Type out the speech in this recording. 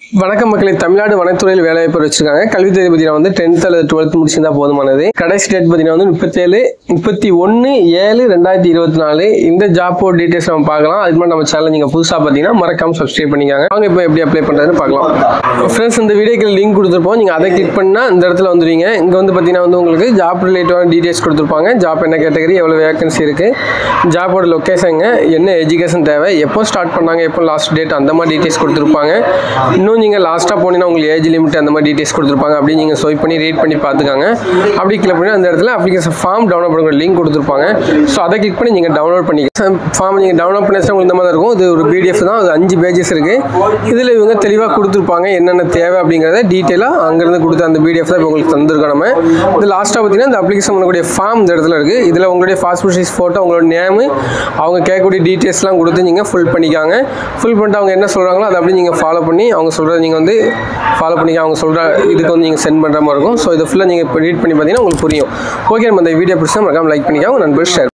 வணக்கம் மக்களே, தமிழ்நாடு வனத்துறையில் வேலைவாய்ப்பு வச்சிருக்காங்க. கல்வி தேதி பார்த்தீங்கன்னா வந்து 10th அல்லது 12th முடிச்சிருந்தா போதுமானது. கடைசி டேட் பார்த்தீங்கன்னா வந்து 31/7/2024. இந்த ஜாப் போர்ட் டீடைல்ஸ் நம்ம பார்க்கலாம். அதுக்கு முன்னாடி நம்ம சேனல் நீங்கள் புதுசாக பார்த்தீங்கன்னா மறக்காம சப்ஸ்கிரைப் பண்ணிக்காங்க. அவங்க இப்போ எப்படி அப்ளை பண்ணுறதுன்னு பார்க்கலாம். ஃப்ரெண்ட்ஸ், இந்த வீடியோக்கு லிங்க் கொடுத்துருப்போம். நீங்கள் அதை கிளிக் பண்ணால் இந்த இடத்துல வந்துடுவீங்க. இங்கே வந்து பார்த்தீங்கன்னா வந்து உங்களுக்கு ஜாப் ரிலேட்டடான டீடைல்ஸ் கொடுத்துருப்பாங்க. ஜாப் என்ன கேட்டகரி, எவ்வளோ வேகன்சி இருக்குது, ஜாப்போட லொக்கேஷனுங்க, என்ன எஜுகேஷன் தேவை, எப்போ ஸ்டார்ட் பண்ணாங்க, எப்போ லாஸ்ட் டேட், அந்த மாதிரி டீடைல்ஸ் கொடுத்துருப்பாங்க. இன்னும் நீங்கள் லாஸ்ட்டாக போனீங்கன்னா உங்களுக்கு ஏஜ் லிமிட் அந்த மாதிரி டீடைல்ஸ் கொடுத்துருப்பாங்க. அப்படி நீங்கள் ஸ்வைப் பண்ணி ரீட் பண்ணி பார்த்துக்காங்க. அப்படி கிளிக் பண்ணி அந்த இடத்துல அப்ளிகேஷன் ஃபார்ம் டவுன்லோட் பண்ணுற லிங்க் கொடுத்துருப்பாங்க. ஸோ அதை கிளிக் பண்ணி நீங்கள் டவுன்லோட் பண்ணிக்கலாம். ஃபார்ம் நீங்கள் டவுன்லோட் பண்ணி உங்களுக்கு இந்த மாதிரி இருக்கும். இது ஒரு பிடிஎஃப் தான், அது 5 பேஜஸ் இருக்குது. இதில் இவங்க தெளிவாக கொடுத்துருப்பாங்க என்னென்ன தேவை அப்படிங்கிறத டீட்டெயிலாக அங்கேருந்து கொடுத்து அந்த பிடிஎஃப் தான் இப்போ உங்களுக்கு தந்துருக்கோம். நம்ம இது லாஸ்ட்டாக பார்த்தீங்கன்னா இந்த அப்ளிகேஷன் பண்ணக்கூடிய ஃபார்ம் இந்த இடத்துல இருக்குது. இதில் உங்களுடைய பாஸ்போர்ட் சைஸ் ஃபோட்டோ, உங்களோட நேமு, அவங்க கேட்கக்கூடிய டீட்டெயில்ஸ்லாம் கொடுத்து நீங்கள் ஃபில் பண்ணிக்காங்க. ஃபில் பண்ணிட்டு அவங்க என்ன சொல்கிறாங்களோ அதை அப்படி நீங்கள் ஃபாலோ பண்ணி அவங்க சொல்கிறத நீங்கள் வந்து ஃபாலோ பண்ணிக்க, அவங்க சொல்கிற இதுக்கு வந்து நீங்கள் சென்ட் பண்ணுற மாதிரி இருக்கும். ஸோ இதை ஃபுல்லாக நீங்கள் இப்போ ரீட் பண்ணி பார்த்தீங்கன்னா உங்களுக்கு புரியும். ஓகே, நம்ம இந்த வீடியோ பிடிச்சா மறக்காம லைக் பண்ணிக்காங்க, உங்கள் நண்பர் ஷேர்